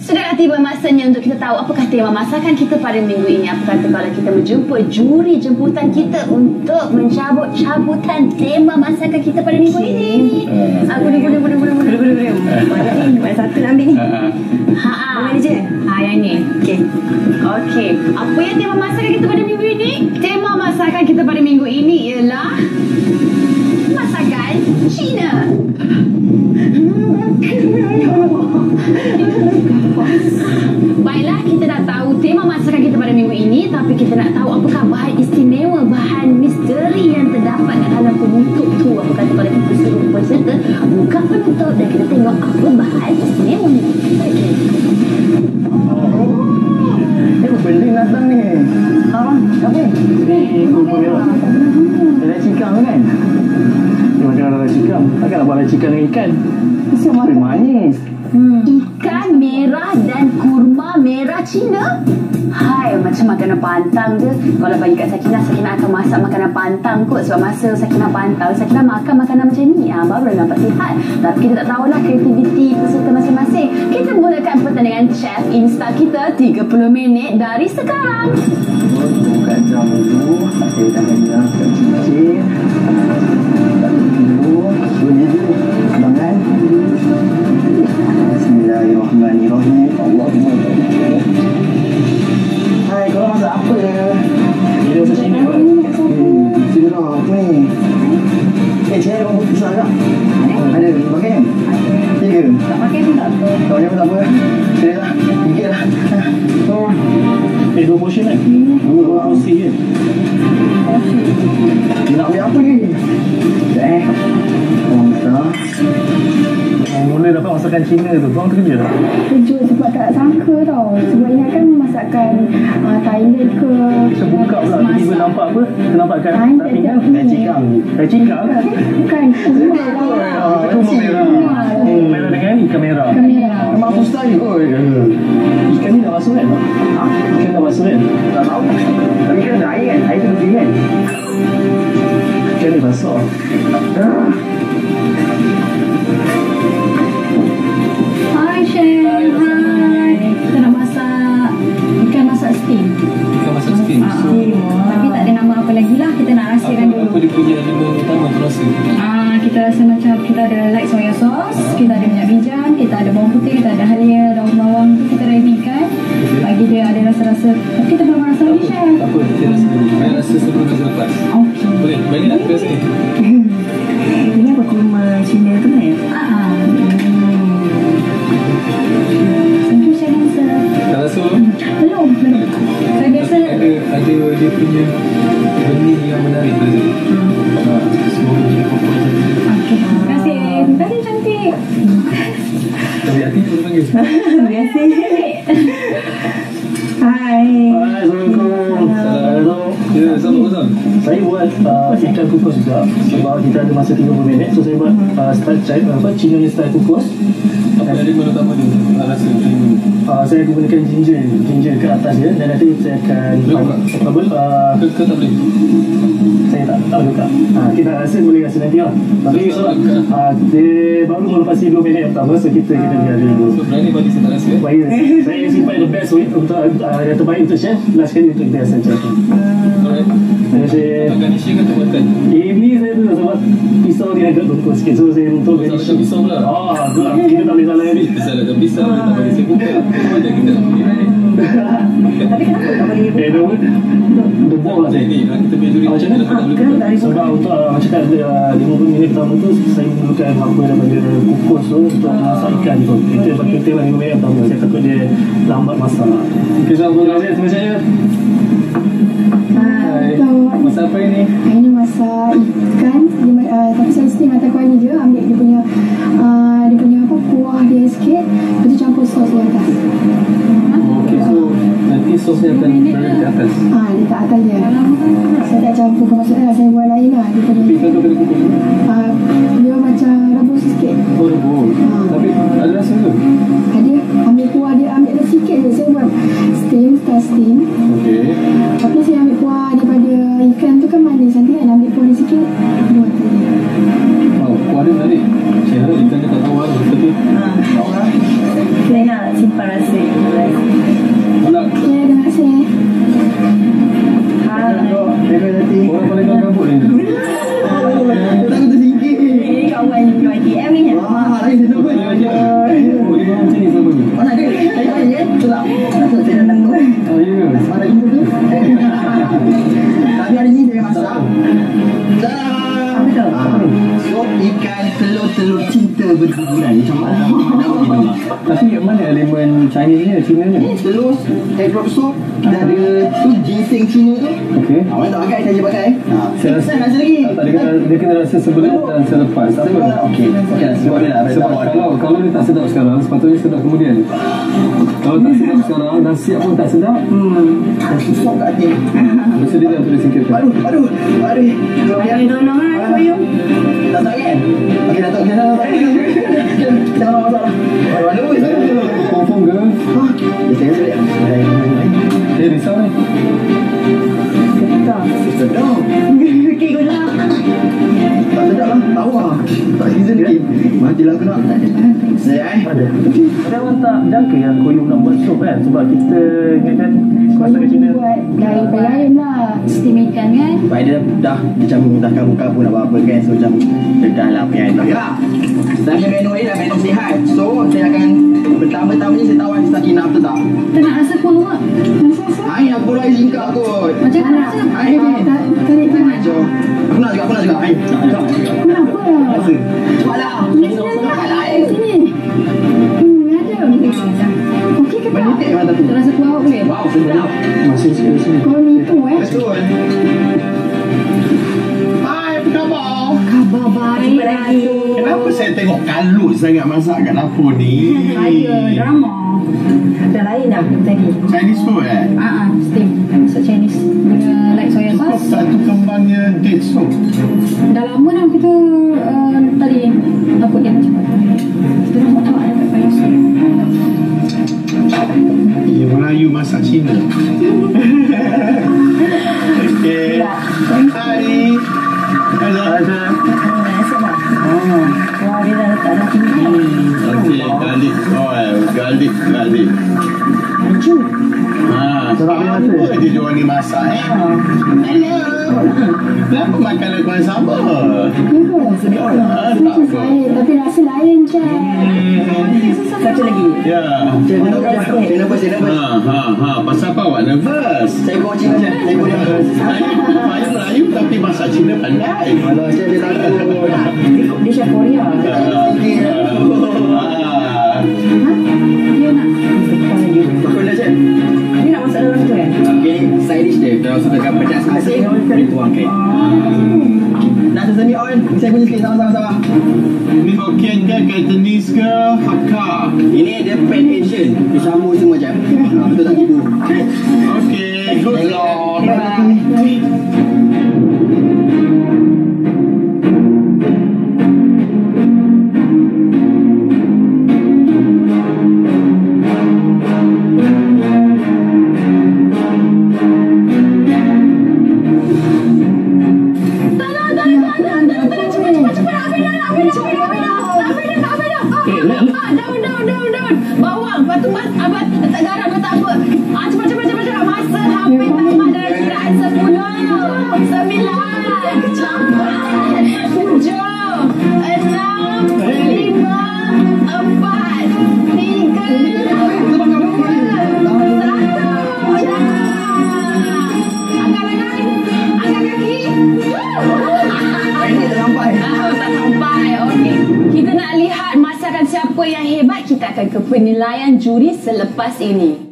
Sudahlah tiba masanya untuk kita tahu apakah tema masakan kita pada minggu ini. Apa kata kalau kita menjumpa juri jemputan kita untuk mencabut cabutan tema masakan kita pada minggu ini. Boleh. Mana satu nak ambil ni? Boleh je? Yang ni. Okey. Apa yang tema masakan kita pada minggu ini? Tema masakan kita pada minggu ini ialah masakan Cina. Baiklah, kita dah tahu tema masakan kita pada minggu ini, tapi kita nak tahu apakah bahan istimewa, bahan misteri yang terdapat dalam penutup tu. Apa kata kalau kita suruh peserta buka penutup dan kita tengok apa bahan istimewa ni. Beli datang ni. Apa? Ni kumpul merah. Ada cikang kan? Dia makan ada cikang. Takkan nak buat ada cikang dengan ikan. Tapi manis. Ikan merah dan kurma merah Cina. Hai, macam makanan pantang je. Kalau bagi kat Sakinah, Sakinah akan masak makanan pantang kot. Sebab masa Sakinah pantang, Sakinah makan makanan macam ni. Baru nampak sihat. Tapi kita tak tahulah kreativiti peserta masing-masing. Kita mulakan pertandingan chef Insta kita 30 minit dari sekarang. Buka jam dulu. Saya dah hilang kecil-kecil. Tak dulu. Bunyi dulu. Tangan. Bismillahirrahmanirrahim. Allahumma barik. Hai, korang masak apa? Dia masak Cina kot. Cina apa ni? Cina korang besar tak? Ada? Pakai kan? Tiga? Tak pakai pun tak apa. Kalau dia pun tak apa. Cina lah. Tiga lah. Dua portion kan? Dua porsi je. Dia nak ambil apa ni? Sekejap korang besar. Mula dapat masakan Cina tu, korang kerja tak? Kerja sebab tak sangka tau. Sebab ini kan masakan Thailand ke. Terbuka pula, tiba-tiba nampak apa? Ternampakkan tak pinggan? Cikang. Cikang kan? Bukan, kurma. Kurma merah. Merah dengan ikan merah. Ikan merah. Memang aku style kot. Ikan ni dah masuk kan? Ikan dah masuk kan? Tak tahu. Tapi kan ada air kan? Air tu lebih kan? Ikan ni basah. Hai Chef. Hai. Kita nak masak ikan masak steam. Ikan masak steam. So, Tapi tak ada nama apa lagi lah. Kita nak rahsiakan dulu. apa dia punya nama utama tu rasa? Kita rasa macam kita ada light soya sauce, kita ada minyak bijan, kita ada bawang putih, kita ada halia, daun bawang tu kita readykan. Bagi dia ada rasa-rasa. Tapi kita belum rasa lagi Chef. Tak apa, kita rasa dulu. Saya rasa sebelum rasa lepas. Okey. Boleh, bagi nak ke sini. Ini apa kurma Cina tu kan? Thank you Chef Hanser. Tak rasa belum? Belum. Saya biasa Ada dia punya benih yang menarik rasa. Semua punya pokok saja. okey. Terima kasih. Terima kasih cantik. Tapi hati boleh panggil. Terima kasih. Hai. Assalamualaikum. Hello. Ya, sama-sama. Saya buat ikan kukus juga. Sebab kita ada masa 30 minit. So saya buat style Cina style kukus. Apa yang ada mana utama dia? Tak rasa macam ni. Saya gunakan ginger ke atas dia. Dan nanti saya akan Ke tak boleh? saya tak tahu juga. Kita rasa boleh rasa nanti lah. Tapi dia baru melepasi 2 minit yang pertama. So kita biar dulu. So berani bagi saya tak rasa Baik, saya simpan the best untuk yang terbaik untuk chef. Last kali untuk kita rasa macam tu. Alright. Terima kasih. Makan ni kan tempatan. Ini saya tu sebab pisau dia agak longkot sikit. So saya untuk Tak macam pisau pula. tu lah. Kita tak boleh salah ni. Pisau lah, pisau dia tak bagi saya buka. Macam kita nak pergi ni. Tapi kenapa tak boleh buka? Debok lah saya. Ni, kita punya juri Macam mana? tak boleh buka. Sebab untuk macam kan 50 minit pertama tu saya memerlukan apa daripada kukus tu untuk masak ikan tu. Itu yang penting 5 minit pertama. Saya takut dia lambat masak. Terima kasih. Terima kasih. Masak apa ini? Ini masak ikan. Tapi saya steam atau kuah ni je. Ambil dia punya apa kuah dia sikit. Lepas tu campur sos di atas. Okey, so nanti sos dia akan berada di atas. Letak atas dia. Saya tak campur ke maksudnya saya buat lain lah. Dia punya Ikan tu kena kukus. dia macam rebus sikit. Oh, rebus. Tapi ada rasa tu? Ada ambil kuah dia, ambil dia sikit je. Saya buat steam. Okey. Tapi saya ambil kuah daripada ikan tu kan manis. Nanti kan ambil kuah dia sikit. Buat tadi. Oh, kuah dia menarik. Saya harap ikan dia tak tahu lah. Betul. Okay, simpan rasa. Pula Ya, terima kasih. Jaga hati. orang paling gabut ni. Tak tersingkir. Kawan YTM ni. Wah, lain dia pun. Oh, dia orang macam ni sama ni. Mana dia? Saya sedap. Saya datang tu. Oh, ya ke? Mana ini tu? Tapi hari ni saya masak. Sup ikan telur cinta berguguran. Macam mana? Tapi mana elemen Chinese ni, Cina ni? Telur, egg drop soup. Dan ada tu ginseng Cina tu. Okey. Awak tak pakai, saya je pakai. Saya rasa Saya rasa lagi. tak, dia kena rasa sebelum dan selepas. Apa? Okey. Sebab dia lah. Sebab kalau dia tak sedap sekarang, sepatutnya sedap kemudian. Kalau tak sedap sekarang dan siap pun tak sedap, Dah susah kat hati. bersedia untuk disingkirkan. Aduh. Ayah tolong lah, koyong. Tak tak kan? Okey, Datuk. Jangan masalah. Mana pun saya. Confirm ke? Saya sedap. Risau ni. Sedap. Okey, guna. Tak sedap lah. Tahu lah. Tak season ni. Matilah aku nak. Saya Ada. Tapi awak tak jangka yang koyong nak buat sup kan? Sebab kita kan masakan Cina. Buat lain lah. Steam ikan kan. Sebab dia dah macam dah kabur-kabur nak buat apa kan. So macam dah lah punya item. Ya. Saya menu ni dah menu sihat. So saya akan pertama-tama ni saya tawan Sakinah betul tak? Tak nak rasa pun awak. Rasa-rasa. Air aku lagi singkat kot. Macam mana? Air ni. Tarik tangan. Ajar. Aku nak juga. Air. Kenapa? Rasa. Cepatlah. Cepatlah air. Sini. Ada. Okey ke tak? Menitik mana tapi. Rasa kuah awak boleh? Wow, sedap. Masih sikit di sini. Kalau ni tu Betul. Hai, apa khabar? Khabar baik lagi. Kenapa saya tengok kalut sangat masak kat dapur ni? Saya drama. Ada lain dah tadi. Chinese food Steam. Masak Chinese. Guna like soya Cukup sauce. satu kembangnya date soup. Dah lama dah kita tadi apa dia cepat. Kita dah tak tahu ada payah. Ya, Melayu masak Cina. Okey. Hai. Ada. Wah, dia dah letak dah tinggi. Okey, garlic oil, garlic. Maju. Apa je diorang ni masak Hello. Kenapa makanan korang sama? Sedap. Tak apa. Tapi rasa lain je. Satu lagi. Ya. Saya nervous. Pasal apa awak nervous? Saya bawa Cina je. Saya bawa nervous. Saya Melayu tapi masak Cina pandai. Kalau saya dia takut. Dia chef Korea. Dia nak Bakul dah je. dia nak masak dalam tu kan? Okey, side dish dia. Kalau sudah pedas asin, boleh tuangkan. Nak sesemi on. Saya punya sikit sama-sama. Ini Hokkien ke, Cantonese ke, Hakka? Ini dia pan Asian. Dia sambung semua macam. Betul tak ibu? Okay, good luck. Daun. Bawang, lepas tu tak garam tak apa. Cepat. Masa hampir tamat dalam kiraan 10, 9, 8, 7, 6, 5, 4, 3, 2, 1. Angkat kaki. Ini tak sampai. Tak sampai. Okey. Kita nak lihat masakan siapa yang hebat. Kita akan ke penilaian juri selepas ini.